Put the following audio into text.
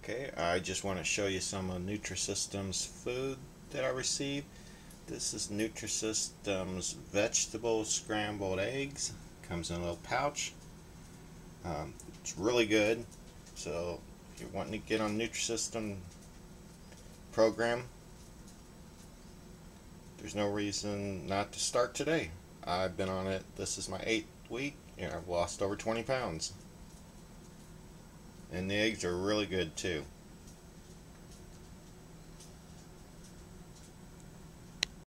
Okay, I just want to show you some of Nutrisystem's food that I received. This is Nutrisystem's Vegetable Scrambled Eggs. Comes in a little pouch. It's really good. So if you're wanting to get on Nutrisystem program, there's no reason not to start today. I've been on it. This is my 8th week and I've lost over 20 pounds. And the eggs are really good too.